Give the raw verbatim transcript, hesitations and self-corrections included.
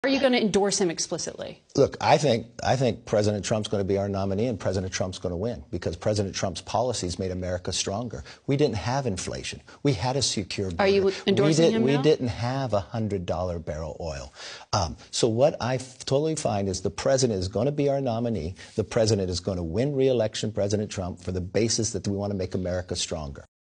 Are you going to endorse him explicitly? Look, I think I think President Trump's going to be our nominee, and President Trump's going to win because President Trump's policies made America stronger. We didn't have inflation. We had a secure border. Are you endorsing we did, him We now? didn't have a hundred dollar barrel oil. Um, so what I totally find is the president is going to be our nominee. The president is going to win re-election President Trump for the basis that we want to make America stronger.